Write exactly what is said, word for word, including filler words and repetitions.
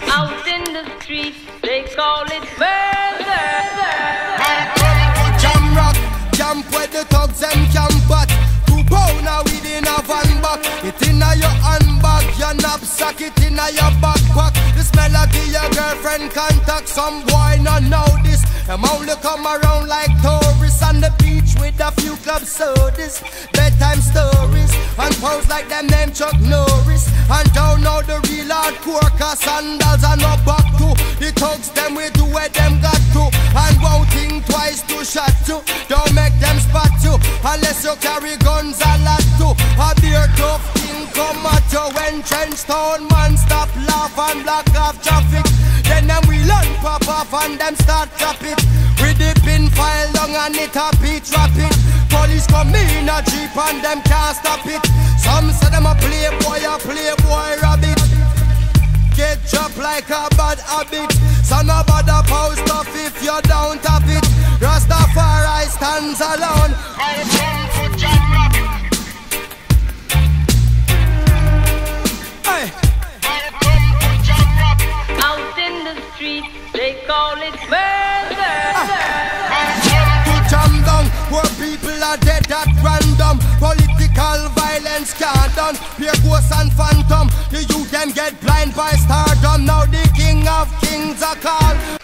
Out in the streets, they call it murder. Jam rock, camp where the thugs and camp at. Two pounder within a van back. It inna your handbag, your knapsack, it inna your backpack. This melody your girlfriend contact. Some boy not know this. Them only come around like tourists on the beach with a few club sodas, bedtime stories, and pose like them name Chuck Norris. And don't know the real hardcore, cause sandals are no back to. The thugs them we do where them got to. And won't think twice to shot you. Don't make them spot you, unless you carry guns a lot too. A beer tough thing come at you when trench town man stop laugh and block off traffic. Then them we learn pop off and them start chop it. With the pin file long and it a beat rapid. Police come in a jeep and them can't stop it. Some say them a playboy, a playboy rabbit. Get dropped like a bad habit. So no bother post off if you don't have it. Rastafari stands alone. Hey. Out in the streets, they call it murder. To jam down, poor people are dead at random. Political violence can't done. Pure ghosts and phantom. The youth them get blind by stardom. Now the king of kings are called.